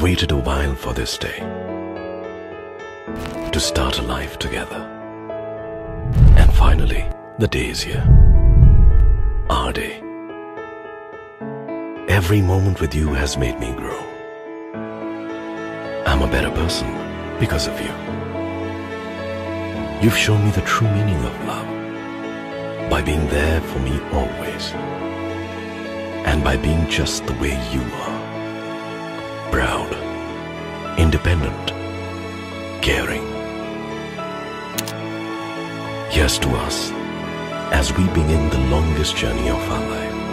waited a while for this day, to start a life together. And finally, the day is here. Our day. Every moment with you has made me grow. I'm a better person because of you. You've shown me the true meaning of love by being there for me always, and by being just the way you are. Proud, independent, caring. Here's to us as we begin the longest journey of our life.